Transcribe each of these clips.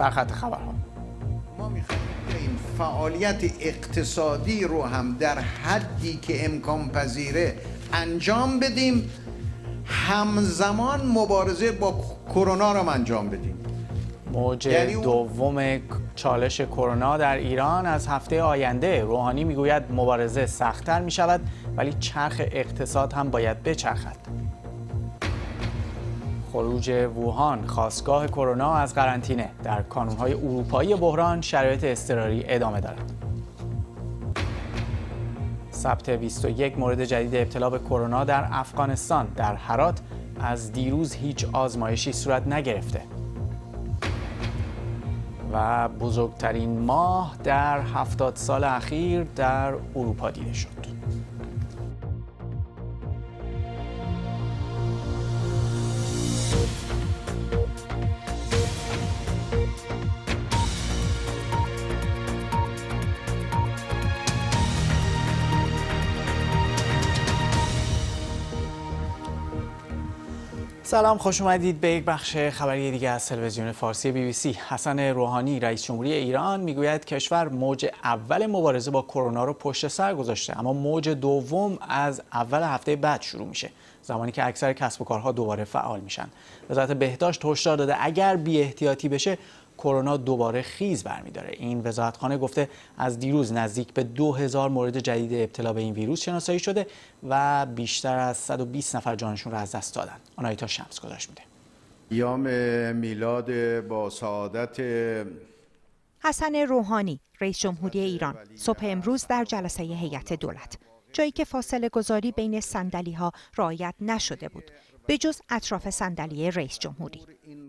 سرخط خبرها. ما می‌خوایم این فعالیت اقتصادی رو هم در حدی که امکان پذیره انجام بدیم، همزمان مبارزه با کرونا رو انجام بدیم. موج دوم چالش کرونا در ایران از هفته آینده. روحانی میگوید مبارزه سخت‌تر می‌شود ولی چرخ اقتصاد هم باید بچرخد. خروج ووهان خاستگاه کرونا از قرنطینه. در کانون‌های اروپایی بحران شرایط اضطراری ادامه دارد. ثبت 21 مورد جدید ابتلا به کرونا در افغانستان. در هرات از دیروز هیچ آزمایشی صورت نگرفته. و بزرگترین ماه در 70 سال اخیر در اروپا دیده شد. سلام، خوش اومدید به یک بخش خبری دیگه از تلویزیون فارسی BBC. حسن روحانی رئیس جمهوری ایران میگوید کشور موج اول مبارزه با کرونا رو پشت سر گذاشته، اما موج دوم از اول هفته بعد شروع میشه، زمانی که اکثر کسب و کارها دوباره فعال میشن. وزارت بهداشت هشدار داده اگر بی احتیاطی بشه کرونا دوباره خیز برمیداره. این وزارتخانه گفته از دیروز نزدیک به 2000 مورد جدید ابتلا به این ویروس شناسایی شده و بیشتر از 120 نفر جانشون را از دست دادن. آنایتا شمس گزارش میده. ایام میلاد با سعادت حسن روحانی رئیس جمهوری ایران صبح امروز در جلسه هیئت دولت، جایی که فاصله گذاری بین صندلی ها رعایت نشده بود به جز اطراف صندلی رئیس جمهوری.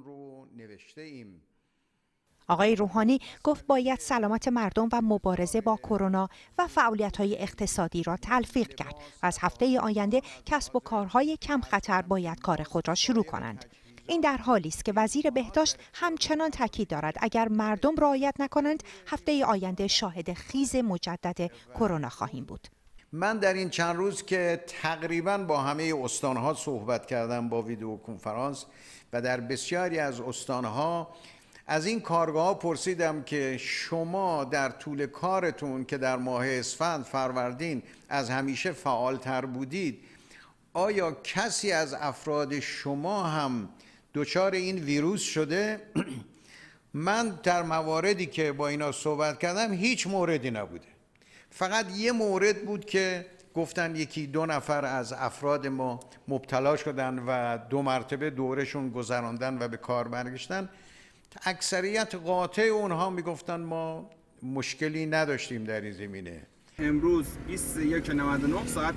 آقای روحانی گفت باید سلامت مردم و مبارزه با کرونا و فعالیت‌های اقتصادی را تلفیق کرد و از هفته آینده کسب و کارهای کم خطر باید کار خود را شروع کنند. این در حالی است که وزیر بهداشت همچنان تاکید دارد اگر مردم رعایت نکنند هفته آینده شاهد خیز مجدد کرونا خواهیم بود. من در این چند روز که تقریباً با همه استان‌ها صحبت کردم با ویدیو کنفرانس و در بسیاری از استان‌ها از این کارگاه‌ها پرسیدم که شما در طول کارتون که در ماه اسفند فروردین از همیشه فعالتر بودید، آیا کسی از افراد شما هم دچار این ویروس شده؟ من در مواردی که با اینا صحبت کردم هیچ موردی نبوده. فقط یه مورد بود که گفتن یکی 2 نفر از افراد ما مبتلا شدن و 2 مرتبه دورشون گذراندن و به کار برگشتن. اکثریت قاطع اونها میگفتن ما مشکلی نداشتیم در این زمینه. امروز 21:99 ساعت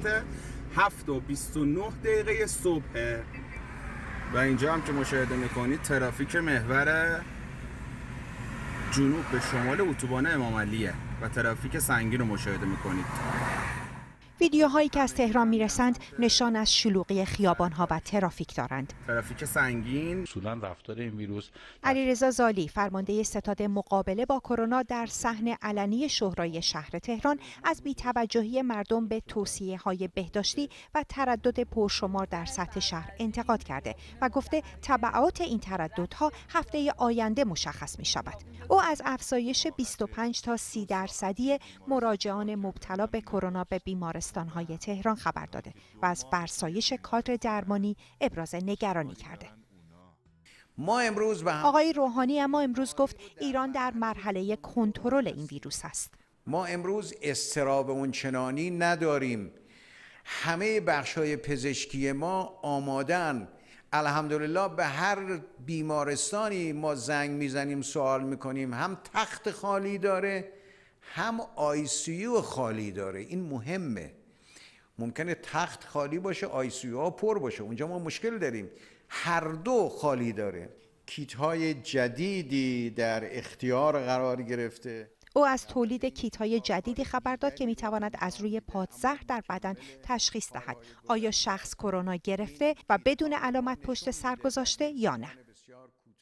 7:29 صبح و اینجا هم که مشاهده میکنید ترافیک محور جنوب به شمال اتوبان امام علیه و ترافیک سنگین رو مشاهده میکنید. ویدیوهایی که از تهران میرسند نشان از شلوغی خیابان‌ها و ترافیک دارند. ترافیک سنگین. اصولا رفتار این ویروس. علیرضا زالی فرمانده ستاد مقابله با کرونا در صحن علنی شورای شهر تهران از بی‌توجهی مردم به توصیه‌های بهداشتی و تردد پرشمار در سطح شهر انتقاد کرده و گفته تبعات این ترددها هفته آینده مشخص می‌شود. او از افزایش 25 تا 30% مراجعان مبتلا به کرونا به بیمارستان‌های تهران خبر داده و از فرسایش کادر درمانی ابراز نگرانی کرده. ما امروز آقای روحانی اما امروز گفت ایران در مرحله کنترل این ویروس است. ما امروز اضطراب اونچنانی نداریم. همه بخش‌های پزشکی ما آمادن. الحمدلله به هر بیمارستانی ما زنگ میزنیم سوال میکنیم، هم تخت خالی داره هم ICU خالی داره. این مهمه. ممکنه تخت خالی باشه ICU ها پر باشه، اونجا ما مشکل داریم. هر دو خالی داره. کیت های جدیدی در اختیار قرار گرفته. او از تولید کیت های جدیدی خبر داد که میتواند از روی پادزهر در بدن تشخیص دهد آیا شخص کرونا گرفته و بدون علامت پشت سر گذاشته یا نه.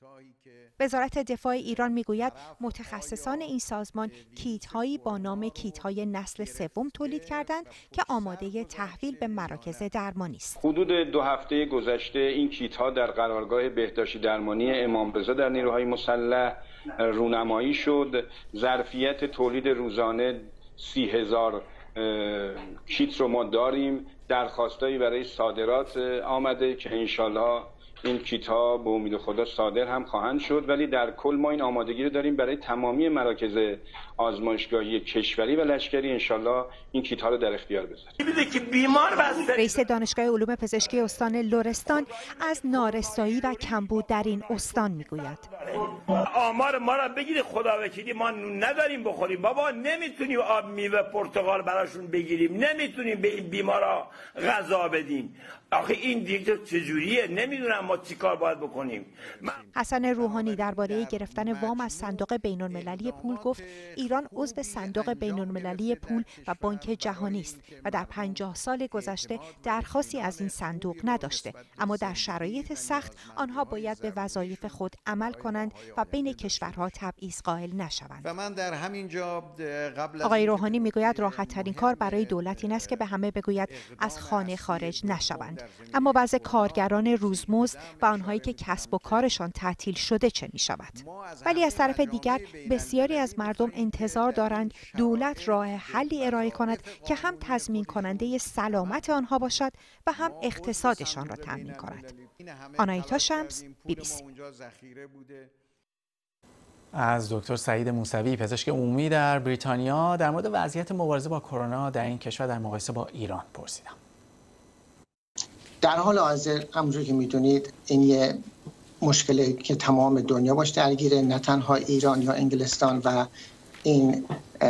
وزارت دفاع ایران میگوید متخصصان این سازمان کیت‌هایی با نام کیت‌های نسل سوم تولید کردند که آماده تحویل به مراکز درمانی است. حدود 2 هفته گذشته این کیت‌ها در قرارگاه بهداشتی درمانی امام رضا در نیروهای مسلح رونمایی شد. ظرفیت تولید روزانه 30,000 کیت رو ما داریم. درخواستایی برای صادرات آمده که انشالله این کیت ها به امید خدا صادر هم خواهند شد، ولی در کل ما این آمادگی رو داریم برای تمامی مراکز آزمایشگاهی کشوری و لشکری انشالله این کیت ها رو در اختیار بذاریم. رئیس دانشگاه علوم پزشکی استان لرستان از نارسایی و کمبود در این استان میگوید آمار ما را بگیرید خدا وکیلی ما نون نداریم بخوریم. بابا نمیتونیم آب میوه پرتقال براشون بگیریم، نمیتونیم به این بیمارا غذا بدیم. آخه این دیگه چجوریه؟ نمیدونم ما چیکار باید بکنیم. حسن روحانی درباره گرفتن وام از صندوق بین‌المللی پول گفت ایران عضو صندوق بین‌المللی پول و بانک جهانی است و در 50 سال گذشته درخواستی از این صندوق نداشته، اما در شرایط سخت آنها باید به وظایف خود عمل کنند و بین کشورها تبعیض قائل نشوند. و من در همین جا قبل آقای روحانی میگوید راحت‌ترین کار برای دولت این است که به همه بگوید از خانه خارج نشوند. اما بعضی کارگران روزمزد و آنهایی که کسب و کارشان تعطیل شده چه می شود؟ ولی از طرف دیگر بسیاری از مردم انتظار دارند دولت راه حلی ارائه کند که هم تضمین کننده سلامت آنها باشد و هم اقتصادشان را تامین کند. آنایتا شمس، BBC. از دکتر سعید موسوی پزشک عمومی در بریتانیا در مورد وضعیت مبارزه با کرونا در این کشور در مقایسه با ایران پرسیدم. در حال حاضر همونجور که میدونید این یه مشکلی که تمام دنیا باش درگیره، نه تنها ایران یا انگلستان، و این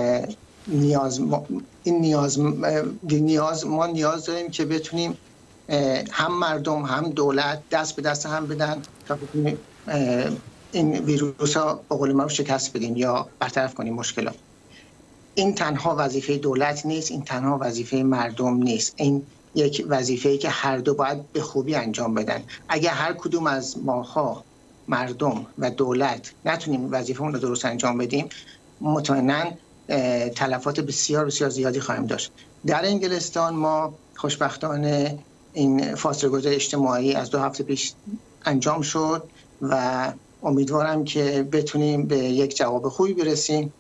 ما نیاز داریم که بتونیم هم مردم هم دولت دست به دست هم بدن تا بتونیم این ویروس ها به قول معروف شکست بدیم یا برطرف کنیم مشکلات. این تنها وظیفه دولت نیست، این تنها وظیفه مردم نیست، این یک وظیفه‌ای که هر دو باید به خوبی انجام بدن. اگر هر کدوم از ماها مردم و دولت نتونیم وظیفه‌مون رو درست انجام بدیم، مطمئناً تلفات بسیار بسیار زیادی خواهیم داشت. در انگلستان ما خوشبختانه این فاصله گذاری اجتماعی از 2 هفته پیش انجام شد و امیدوارم که بتونیم به یک جواب خوبی برسیم.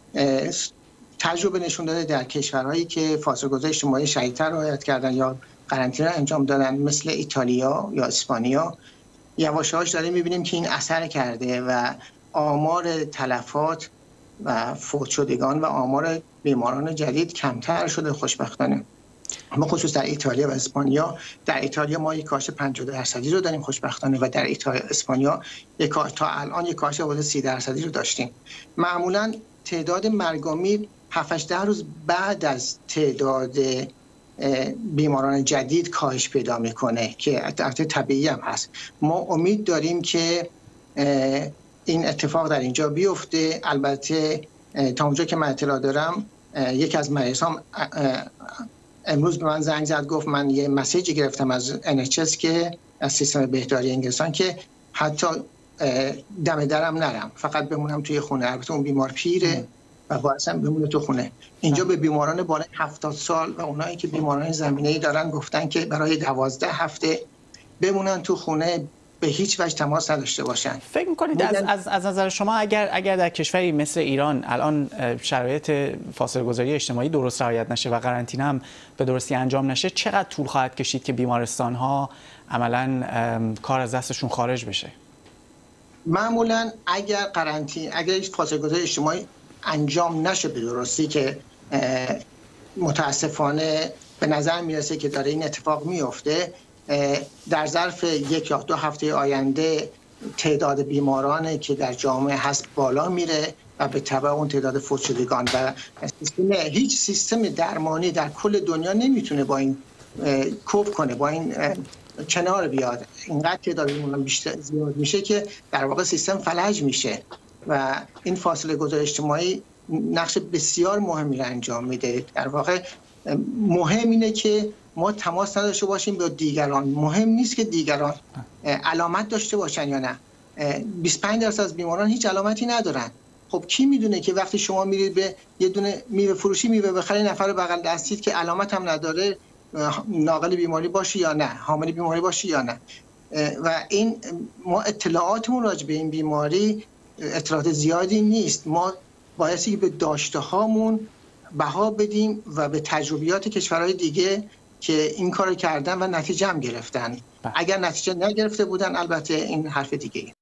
تجربه نشون داده در کشورهایی که فاصله گذاری اجتماعی شدیدتر رعایت کردن یا قرنطینه انجام دادن مثل ایتالیا یا اسپانیا، یواش یواش داریم می‌بینیم که این اثر کرده و آمار تلفات و فوت شدگان و آمار بیماران جدید کمتر شده خوشبختانه. ما خصوص در ایتالیا و اسپانیا، در ایتالیا ما یک کاهش 50% رو داریم خوشبختانه و در اسپانیا تا الان یک کاهش حدود 30% رو داشتیم. معمولاً تعداد مرگ و میر 7-8 روز بعد از تعداد بیماران جدید کاهش پیدا میکنه که البته طبیعی هم هست. ما امید داریم که این اتفاق در اینجا بیفته. البته تا اونجا که من اطلاع دارم یک از مریضان امروز به من زنگ زد، گفت من یه مسیجی گرفتم از NHS که از سیستم بهداری انگلستان که حتی دم درم نرم، فقط بمونم توی خونه. البته اون بیمار پیره و باید هم بمونه تو خونه. اینجا به بیماران بالای 70 سال و اونایی که بیماران زمینه‌ای دارن گفتن که برای 12 هفته بمونن تو خونه، به هیچ وجه تماس نداشته باشن. فکر می‌کنید از نظر شما اگر در کشوری مثل ایران الان شرایط فاصله گذاری اجتماعی درست رعایت نشه و قرنطینه هم به درستی انجام نشه، چقدر طول خواهد کشید که بیمارستان‌ها عملاً کار از دستشون خارج بشه؟ معمولاً اگر هیچ فاصله گذاری اجتماعی انجام نشه به درستی که متاسفانه به نظر میرسه که داره این اتفاق میفته، در ظرف 1 یا 2 هفته آینده تعداد بیمارانی که در جامعه هست بالا میره و به تبع اون تعداد فوت شدگان و هیچ سیستم درمانی در کل دنیا نمیتونه با این کوپ کنه، با این کنار بیاد. اینقدر تعداد بیماران بیشتر زیاد میشه که در واقع سیستم فلج میشه و این فاصله گذاری اجتماعی نقش بسیار مهمی را انجام میده. در واقع مهم اینه که ما تماس نداشته باشیم با دیگران. مهم نیست که دیگران علامت داشته باشن یا نه. 25% از بیماران هیچ علامتی ندارن. خب کی میدونه که وقتی شما میرید به یه دونه میوه فروشی میوه بخرید، نفر بغل دستید که علامت هم نداره ناقل بیماری باشه یا نه، حامل بیماری باشه یا نه. و این ما اطلاعاتمون راجع به این بیماری اطلاعات زیادی نیست. ما بایستی به داشته هامون بها بدیم و به تجربیات کشورهای دیگه که این کارو کردن و نتیجه هم گرفتن. اگر نتیجه نگرفته بودن البته این حرف دیگه.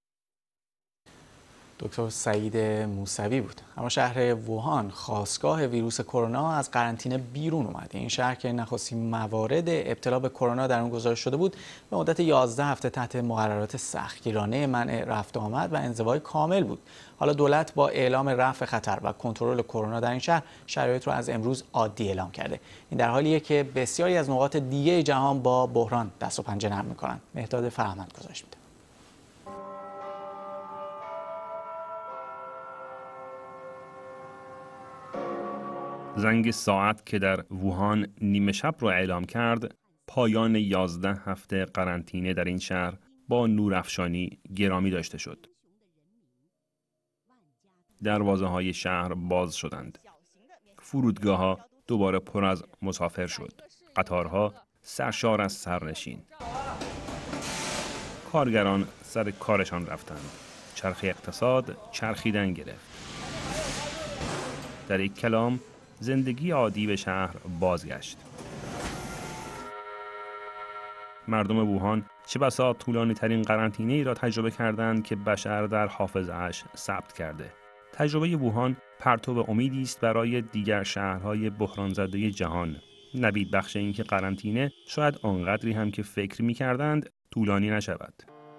دکتر سعید موسوی بود. اما شهر ووهان خاستگاه ویروس کرونا از قرنطینه بیرون اومد. این شهر که نخستین موارد ابتلا به کرونا در اون گزارش شده بود، به مدت 11 هفته تحت مقررات سختگیرانه منع رفت آمد و انزوای کامل بود. حالا دولت با اعلام رفع خطر و کنترل کرونا در این شهر شرایط رو از امروز عادی اعلام کرده. این در حالیه که بسیاری از نقاط دیگه جهان با بحران دست و پنجه نرم می‌کنن. مهداد فرهمند گزارش میده. زنگ ساعت که در ووهان نیمه شب را اعلام کرد، پایان 11 هفته قرنطینه در این شهر با نورافشانی گرامی داشته شد. دروازه‌های شهر باز شدند. فرودگاه‌ها دوباره پر از مسافر شد. قطارها سرشار از سرنشین. کارگران سر کارشان رفتند. چرخ اقتصاد چرخیدن گرفت. در یک کلام زندگی عادی به شهر بازگشت. مردم ووهان چه بسا طولانی ترین قرنطینه ای را تجربه کردند که بشر در حافظه‌اش ثبت کرده. تجربه ووهان پرتو امیدی است برای دیگر شهرهای بحران زده جهان. نوید بخش این که قرنطینه شاید آنقدری هم که فکر می‌کردند طولانی نشود.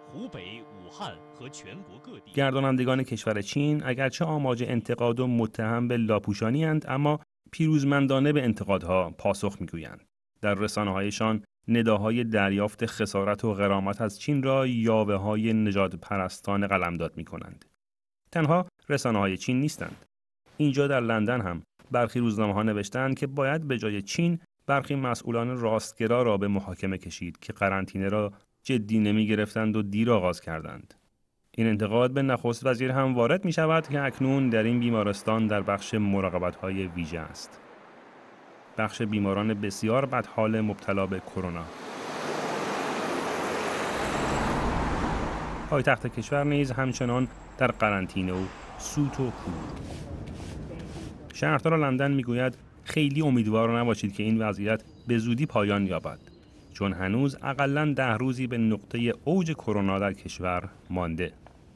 گردانندگان کشور چین اگرچه آماج انتقاد و متهم به لاپوشانی اند، اما پیروزمندانه به انتقادها پاسخ می‌گویند. در رسانه‌هایشان نداهای دریافت خسارت و غرامت از چین را یاوه‌های نژاد پرستان قلمداد می‌کنند. تنها رسانه‌های چین نیستند. اینجا در لندن هم برخی روزنامه‌ها نوشتند که باید به جای چین برخی مسئولان راستگرا را به محاکمه کشید که قرنطینه را جدی نمی‌گرفتند و دیر آغاز کردند. این انتقاد به نخست وزیر هم وارد می‌شود که اکنون در این بیمارستان در بخش مراقبت‌های ویژه است. بخش بیماران بسیار بدحال مبتلا به کرونا. پایتخت کشور نیز همچنان در قرنطینه و سوت و کور. شهردار لندن میگوید خیلی امیدوار نباشید که این وضعیت به زودی پایان یابد، چون هنوز حداقل 10 روزی به نقطه اوج کرونا در کشور مانده.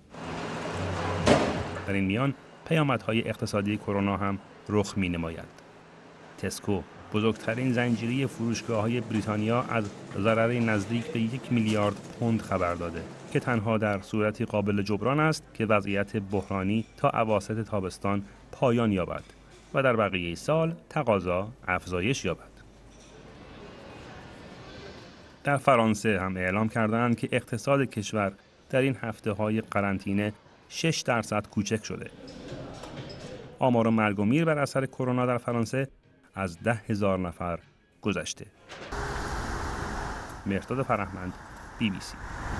در این میان پیامدهای اقتصادی کرونا هم رخ می‌نماید. تسکو، بزرگترین زنجیره فروشگاه‌های بریتانیا، از ضرری نزدیک به 1 میلیارد پوند خبر داده که تنها در صورتی قابل جبران است که وضعیت بحرانی تا اواسط تابستان پایان یابد و در بقیه سال تقاضا افزایش یابد. در فرانسه هم اعلام کردند که اقتصاد کشور در این هفته‌های قرنطینه 6% کوچک شده. آمار مرگ و میر بر اثر کرونا در فرانسه از 10,000 نفر گذشته. مهرداد فرهمند، BBC.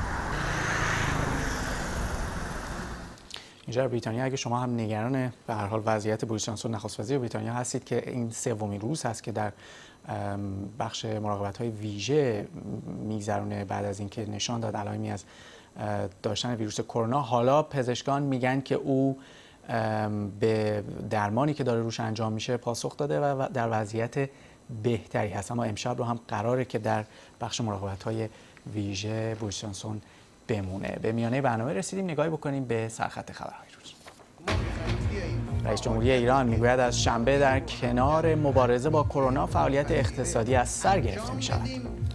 اینجا بریتانیا، اگه شما هم نگران به هر حال وضعیت بوریس جانسون نخست وزیر بریتانیا هستید که این سومین روز هست که در بخش مراقبت‌های ویژه میگذرونه بعد از اینکه نشان داد علائمی از داشتن ویروس کرونا، حالا پزشکان میگن که او به درمانی که داره روش انجام میشه پاسخ داده و در وضعیت بهتری هست. اما امشب رو هم قراره که در بخش مراقبت‌های ویژه بوریس جانسون بمونه. به میانه برنامه رسیدیم، نگاهی بکنیم به سرخط خبرهای روز. رئیس جمهوری ایران میگوید از شنبه در کنار مبارزه با کرونا فعالیت اقتصادی از سر گرفته می شود.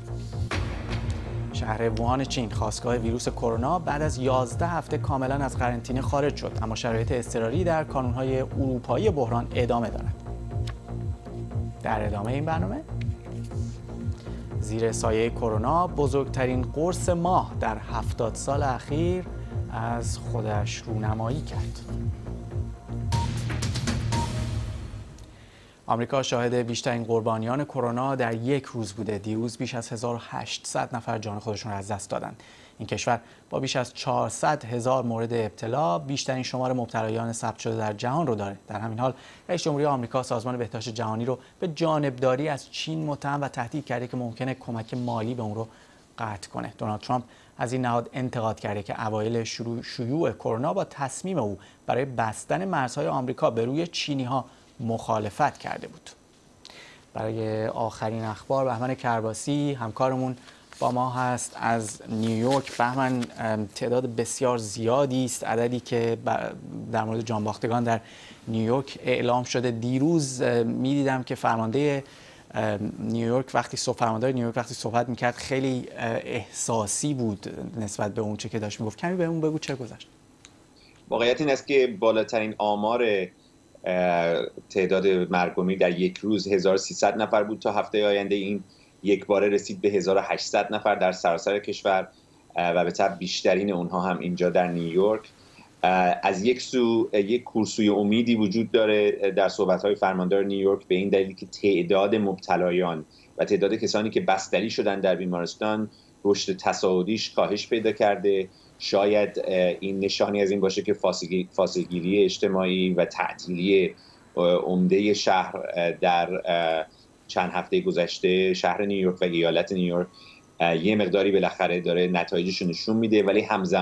شهر ووهان چین، خاستگاه ویروس کرونا، بعد از 11 هفته کاملا از قرنطینه خارج شد، اما شرایط اضطراری در کانون‌های اروپایی بحران ادامه دارد. در ادامه این برنامه، زیر سایه کرونا بزرگترین قرص ماه در 70 سال اخیر از خودش رونمایی کرد. آمریکا شاهد بیشترین قربانیان کرونا در یک روز بوده. دیروز بیش از 1800 نفر جان خودشون را از دست دادند. این کشور با بیش از 400,000 مورد ابتلا بیشترین شمار مبتلایان ثبت شده در جهان رو داره. در همین حال رئیس جمهوری آمریکا سازمان بهداشت جهانی رو به جانبداری از چین متهم و تهدید کرده که ممکنه کمک مالی به اون رو قطع کنه. دونالد ترامپ از این نهاد انتقاد کرده که اوایل شیوع کرونا با تصمیم او برای بستن مرزهای آمریکا به روی چینی‌ها مخالفت کرده بود. برای آخرین اخبار بهمن کرباسی همکارمون با ما هست از نیویورک. بهمن، تعداد بسیار زیادی است عددی که در مورد جانباختگان در نیویورک اعلام شده. دیروز می‌دیدم که فرمانده نیویورک وقتی صحبت می‌کرد خیلی احساسی بود نسبت به اون چه که داشت میگفت. کمی به اون بگو چه گذشت. واقعیت این است که بالاترین آمار تعداد مرگ و میر در یک روز 1300 نفر بود. تا هفته آینده این یک باره رسید به 1800 نفر در سراسر کشور و به طب بیشترین اونها هم اینجا در نیویورک. از یک سو یک کورسوی امیدی وجود داره در صحبت‌های فرماندار نیویورک به این دلیل که تعداد مبتلایان و تعداد کسانی که بستری شدن در بیمارستان رشد تصاعدیش کاهش پیدا کرده. شاید این نشانی از این باشه که فاصله‌گیری اجتماعی و تعطیلی عمده شهر در چند هفته گذشته شهر نیویورک و ایالت نیویورک یه مقداری بالاخره داره نتایجش رو نشون میده، ولی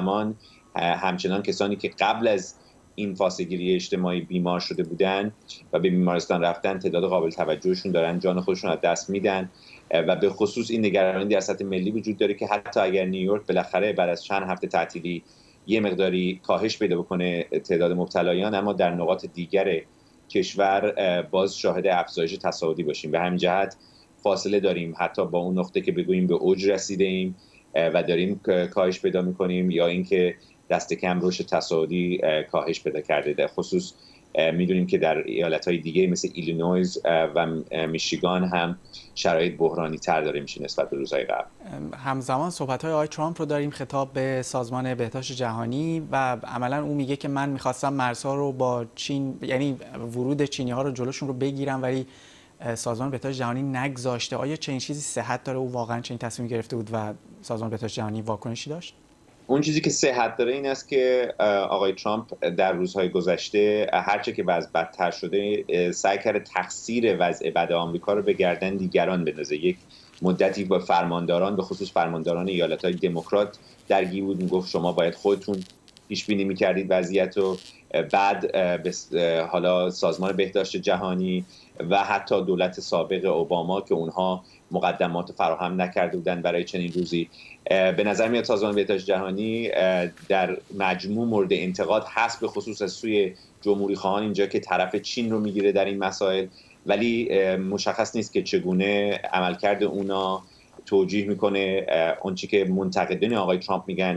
همچنان کسانی که قبل از این فاصله‌گیری اجتماعی بیمار شده بودن و به بیمارستان رفتن تعداد قابل توجهشون دارن جان خودشون از دست میدن و به خصوص این نگرانی در سطح ملی وجود داره که حتی اگر نیویورک بالاخره بعد از چند هفته تعطیلی یه مقداری کاهش پیدا بکنه تعداد مبتلایان، اما در نقاط دیگر کشور باز شاهد افزایش تصاعدی باشیم. به همین جهت فاصله داریم حتی با اون نقطه که بگوییم به اوج رسیده ایم و داریم کاهش پیدا می‌کنیم یا اینکه دست کم رشد تصاعدی کاهش پیدا کرده. در خصوص میدونیم که در ایالت‌های دیگه مثل ایلینویز و میشیگان هم شرایط بحرانی تر داره میشه نسبت به روزهای قبل. همزمان صحبت‌های آقای ترامپ رو داریم خطاب به سازمان بهداشت جهانی و عملاً اون میگه که من می‌خواستم مرزها رو با چین، یعنی ورود چینی‌ها رو جلوشون رو بگیرم، ولی سازمان بهداشت جهانی نگذاشته. آیا چنین چیزی صحت داره؟ او واقعاً چنین تصمیم گرفته بود و سازمان بهداشت جهانی واکنشی داشت؟ اون چیزی که صحت داره این است که آقای ترامپ در روزهای گذشته هرچه که وضع بدتر شده سعی کرده تقصیر وضع بد آمریکا رو به گردن دیگران بندازه. یک مدتی با فرمانداران به خصوص فرمانداران ایالت‌های دموکرات درگیر بود، میگفت شما باید خودتون پیش بینی می‌کردید وضعیت رو. بعد حالا سازمان بهداشت جهانی و حتی دولت سابق اوباما که اونها مقدمات فراهم نکرده بودن برای چنین روزی. به نظر میاد سازمان بهداشت جهانی در مجموع مورد انتقاد هست، به خصوص از سوی جمهوری خواهان اینجا که طرف چین رو میگیره در این مسائل، ولی مشخص نیست که چگونه عملکرد اونا توجیه میکنه اونچه که منتقدین آقای ترامپ میگن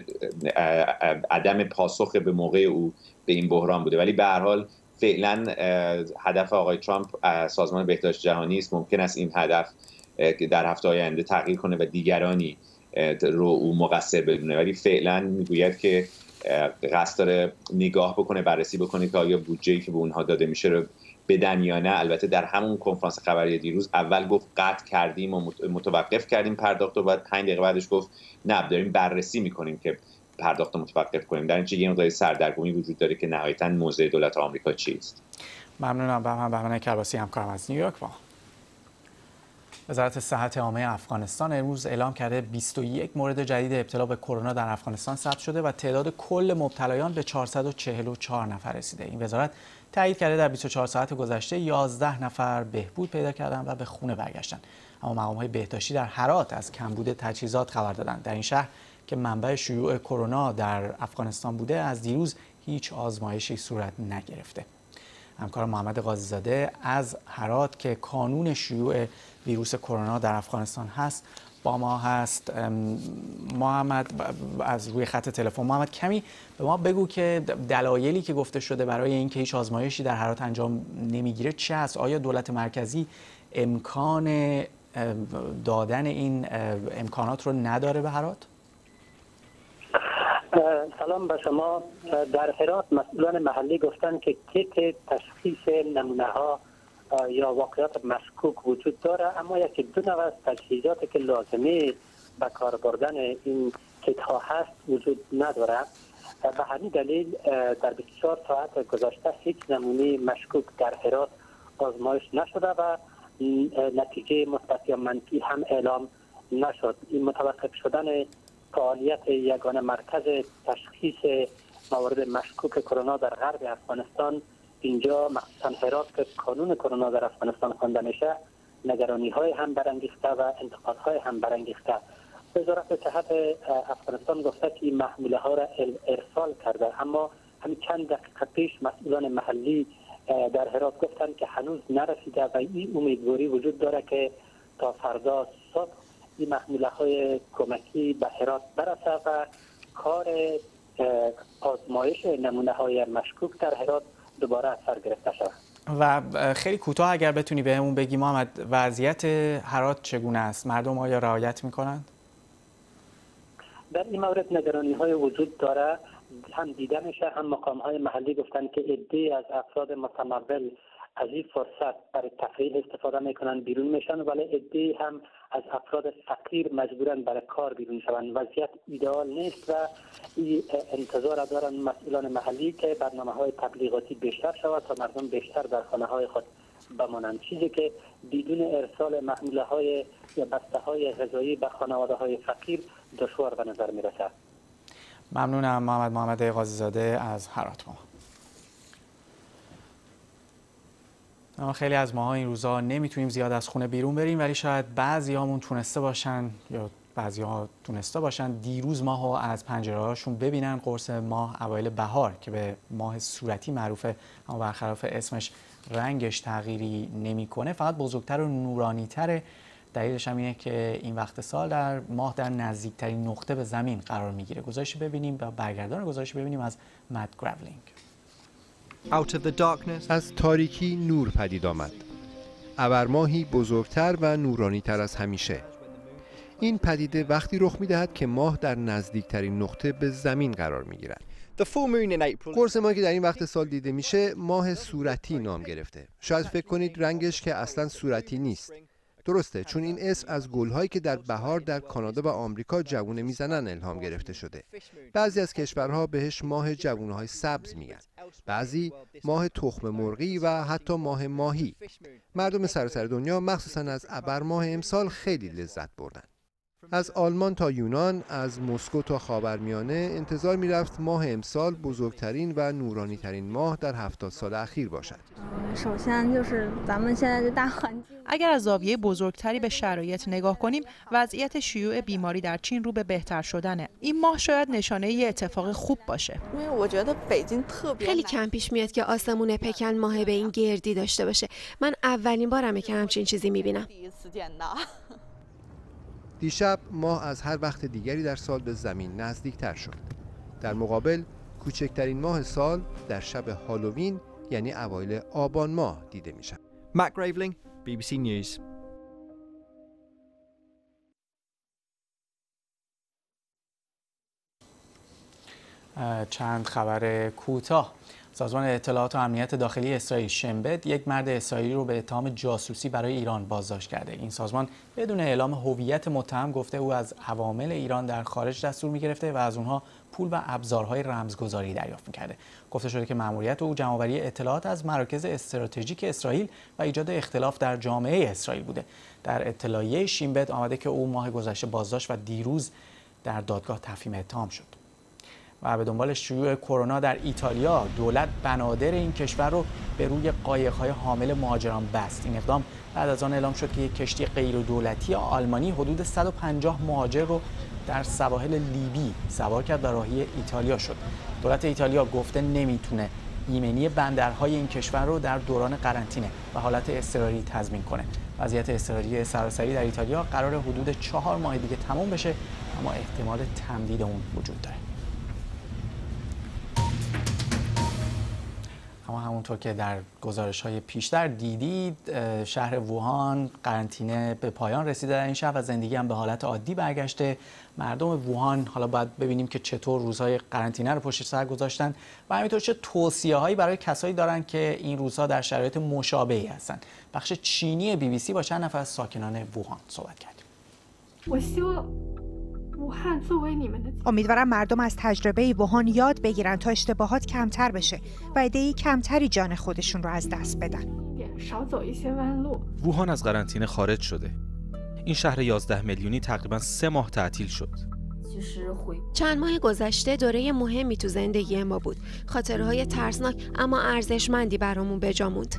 عدم پاسخ به موقع او به این بحران بوده. ولی به هر حال فعلا هدف آقای ترامپ سازمان بهداشت جهانی است. ممکن است این هدف در هفته‌های آینده تغییر کنه و دیگرانی رو او مقصر بدونه، ولی فعلا میگوید که قصد داره نگاه بکنه، بررسی بکنه که آیا بودجه‌ای که به اونها داده میشه رو بدن یا نه. البته در همون کنفرانس خبری دیروز اول گفت قطع کردیم و متوقف کردیم پرداخت، و بعد 5 دقیقه بعدش گفت نه داریم بررسی میکنیم که پرداخت متوقف کنیم. در اینجا یه مقدار سردرگمی وجود داره که نهایتاً موضع دولت آمریکا چیست. ممنونم. بهمن کرباسی همکارم از نیویورک. وزارت صحت عامه افغانستان امروز اعلام کرده 21 مورد جدید ابتلا به کرونا در افغانستان ثبت شده و تعداد کل مبتلایان به 444 نفر رسیده. این وزارت تایید کرده در 24 ساعت گذشته 11 نفر بهبود پیدا کردند و به خونه برگشتند. اما مقام‌های بهداشتی در هرات از کمبود تجهیزات خبر دادند. در این شهر که منبع شیوع کرونا در افغانستان بوده، از دیروز هیچ آزمایشی صورت نگرفته. همکار محمد قاضی‌زاده از هرات که کانون شیوع ویروس کرونا در افغانستان هست با ما هست. محمد از روی خط تلفن. محمد کمی به ما بگو که دلایلی که گفته شده برای اینکه هیچ آزمایشی در هرات انجام نمیگیره چه است؟ آیا دولت مرکزی امکان دادن این امکانات رو نداره به هرات؟ سلام به شما. در هرات مسئولان محلی گفتن که کیت تشخیص نمونه ها یا واقعیات مشکوک وجود داره، اما یکی دو نوع از تجهیزاتی که لازمه به کار بردن این کیت ها هست وجود نداره. به همین دلیل در 24 ساعت گذشته هیچ نمونه مشکوک در هرات آزمایش نشده و نتیجه مثبت یا منفی هم اعلام نشد. این متوقف شدن فعالیت یگانه مرکز تشخیص موارد مشکوک کرونا در غرب افغانستان، اینجا مخصوصا هرات که کانون کرونا در افغانستان خوانده میشه، نگرانی های هم برانگیخته و انتقاد های هم برانگیخته. وزارت صحت افغانستان گفته که این محموله ها را ارسال کرده، اما همین چند دقیقه پیش مسئولان محلی در هرات گفتند که هنوز نرسیده و این امیدواری وجود داره که تا فردا صبح این محموله های کمکی به هرات برسه و کار آزمایش نمونه های مشکوک در هرات دوباره سر گرفته شود. و خیلی کوتاه اگر بتونی بهمون بگی محمد، وضعیت هرات چگونه است؟ مردم آیا رعایت میکنند؟ در این مورد نگرانی های وجود داره، هم دیده میشه، هم مقام های محلی گفتن که عده‌ای از افراد متمول از این فرصت برای تفریح استفاده میکنن بیرون میشن، ولی عده‌ای هم از افراد فقیر مجبورن برای کار بیرون شوند. وضعیت ایدئال نیست و انتظار دارن مسئولان محلی که برنامه‌های تبلیغاتی بیشتر شود تا مردم بیشتر در خانه‌های خود بمانند، چیزی که بدون ارسال محموله‌های یا بسته‌های غذایی به خانواده‌های فقیر دشوار به نظر میرسد. ممنونم محمد قاضی زاده از هرات. ما خیلی از ماها این روزا نمیتونیم زیاد از خونه بیرون بریم، ولی شاید بعضیامون تونسته باشن یا بعضی‌ها تونسته باشن دیروز ماهو از پنجره‌هاشون ببینن. قرص ماه اوایل بهار که به ماه صورتی معروفه، اما برخلاف اسمش رنگش تغییری نمیکنه، فقط بزرگتر و نورانی‌تره. دلیلش هم اینه که این وقت سال در ماه در نزدیکترین نقطه به زمین قرار میگیره. گزارش ببینیم و برگردان گزارش ببینیم از مت گراولینگ. از تاریکی نور پدید آمد. ابرماهی بزرگتر و نورانی‌تر از همیشه. این پدیده وقتی رخ می‌دهد که ماه در نزدیکترین نقطه به زمین قرار می‌گیرد. قرص ماهی که در این وقت سال دیده میشه ماه صورتی نام گرفته. شاید فکر کنید رنگش که اصلاً صورتی نیست. درسته، چون این اسم از گل‌هایی که در بهار در کانادا و آمریکا جوونه میزنن الهام گرفته شده. بعضی از کشورها بهش ماه جوونه‌های سبز میگن، بعضی ماه تخم مرغی و حتی ماه ماهی. مردم سراسر دنیا مخصوصاً از ابرماه امسال خیلی لذت بردن. از آلمان تا یونان، از مسکو تا خاورمیانه انتظار میرفت ماه امسال بزرگترین و نورانی‌ترین ماه در 70 سال اخیر باشد. اگر از زاویه بزرگتری به شرایط نگاه کنیم، وضعیت شیوع بیماری در چین رو به بهتر شدنه. این ماه شاید نشانه یه اتفاق خوب باشه. خیلی کم پیش میاد که آسمون پکن ماه به این گردی داشته باشه. من اولین بارمه که همچین چیزی میبینم. دیشب ماه از هر وقت دیگری در سال به زمین نزدیکتر شد. در مقابل کوچکترین ماه سال در شب هالووین یعنی اوایل آبان ماه دیده می شود. مت گراولینگ، BBC News. چند خبر کوتاه. سازمان اطلاعات و امنیت داخلی اسرائیل شنبه یک مرد اسرائیلی رو به اتهام جاسوسی برای ایران بازداشت کرده. این سازمان بدون اعلام هویت متهم گفته او از عوامل ایران در خارج دستور می‌گرفته و از اونها پول و ابزارهای رمزگذاری دریافت می‌کرده. گفته شده که مأموریت او جمع‌آوری اطلاعات از مراکز استراتژیک اسرائیل و ایجاد اختلاف در جامعه اسرائیل بوده. در اطلاعیه شینبت آمده که او ماه گذشته بازداشت و دیروز در دادگاه تفهیم اتهام شد. و به دنبال شیوع کرونا در ایتالیا، دولت بنادر این کشور رو به روی قایق‌های حامل مهاجران بست. این اقدام بعد از آن اعلام شد که یک کشتی غیردولتی آلمانی حدود 150 مهاجر رو در سواحل لیبی سوار کرد و راهی ایتالیا شد. دولت ایتالیا گفته نمیتونه ایمنی بندرهای این کشور رو در دوران قرنطینه و حالت اضطراری تضمین کنه. وضعیت اضطراری سراسری در ایتالیا قرار حدود 4 ماه دیگه تمام بشه، اما احتمال تمدید اون وجود داره. اما همونطور که در گزارش‌های پیشتر دیدید شهر ووهان قرنطینه به پایان رسیده در این شهر و زندگی هم به حالت عادی برگشته. مردم ووهان حالا باید ببینیم که چطور روزهای قرنطینه رو پشت سر گذاشتن و همینطور چه توصیه‌هایی برای کسایی دارن که این روزها در شرایط مشابهی هستن. بخش چینی BBC با چند نفر از ساکنان ووهان صحبت کرد. امیدوارم مردم از تجربه ووهان یاد بگیرن تا اشتباهات کمتر بشه و عده‌ای کمتری جان خودشون رو از دست بدن. ووهان از قرنطینه خارج شده. این شهر 11 میلیونی تقریباً 3 ماه تعطیل شد. چند ماه گذشته دوره مهمی تو زندگی ما بود. خاطرهای ترسناک اما ارزشمندی برامون به جا موند.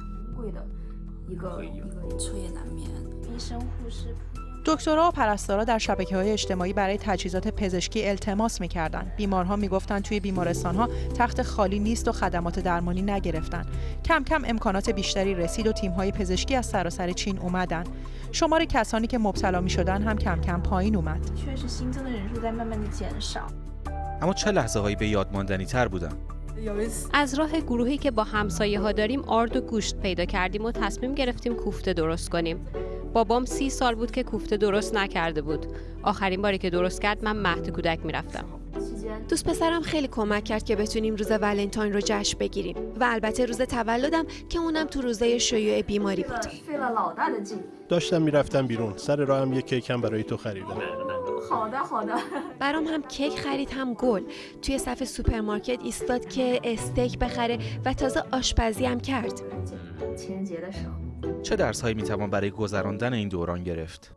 دکترها و پرستارا در شبکه‌های اجتماعی برای تجهیزات پزشکی التماس می‌کردند. بیمارها می‌گفتند توی بیمارستان‌ها تخت خالی نیست و خدمات درمانی نگرفتن. کم کم امکانات بیشتری رسید و تیم‌های پزشکی از سراسر چین اومدن. شمار کسانی که مبتلا می‌شدن هم کم کم پایین اومد. اما چه لحظه‌هایی به یاد ماندنی‌تر بودن؟ از راه گروهی که با همسایه‌ها داریم آرد و گوشت پیدا کردیم و تصمیم گرفتیم کوفته درست کنیم. بابام 30 سال بود که کوفته درست نکرده بود. آخرین باری که درست کرد من مهد کودک میرفتم. دوست پسرم خیلی کمک کرد که بتونیم روز ولنتاین رو جشن بگیریم و البته روز تولدم که اونم تو روزای شیوع بیماری بود. داشتم میرفتم بیرون. سر راهم یک کیکم برای تو خریدم. برام هم کیک خرید هم گل. توی صف سوپرمارکت ایستاد که استیک بخره و تازه آشپزی هم کرد. چه درس‌هایی میتوان برای گذراندن این دوران گرفت؟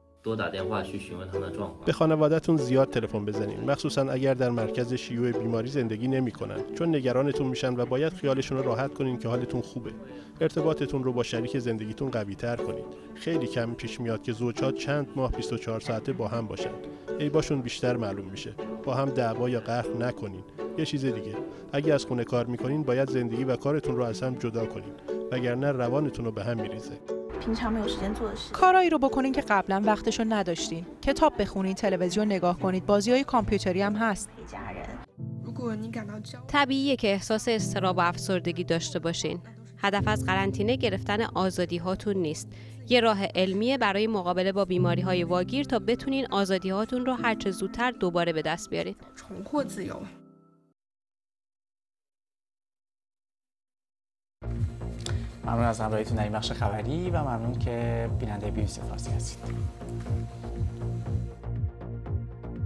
به خانواده‌تون زیاد تلفن بزنین، مخصوصا اگر در مرکز شیوع بیماری زندگی نمی‌کنن، چون نگرانتون میشن و باید خیالشون رو راحت کنین که حالتون خوبه. ارتباطتون رو با شریک زندگیتون قوی‌تر کنید. خیلی کم پیش میاد که زوج‌ها چند ماه 24 ساعته با هم باشن. عیباشون بیشتر معلوم میشه. با هم دعوا یا قهر نکنین. یه چیز دیگه، اگه از خونه کار می‌کنین باید زندگی و کارتون رو از هم جدا کنین، وگرنه روانتون رو به هم میریزه. کارایی رو بکنین که قبلا وقتشو نداشتین. کتاب بخونین، تلویزیون نگاه کنید، بازی‌های کامپیوتری هم هست. طبیعیه که احساس اضطراب و افسردگی داشته باشین. هدف از قرنطینه گرفتن آزادی هاتون نیست. یه راه علمیه برای مقابله با بیماری‌های واگیر تا بتونین آزادی هاتون رو هر چه زودتر دوباره به دست بیارین. ممنون از همراهیتون در این بخش خبری و ممنون که بیننده BBC فارسی هستید.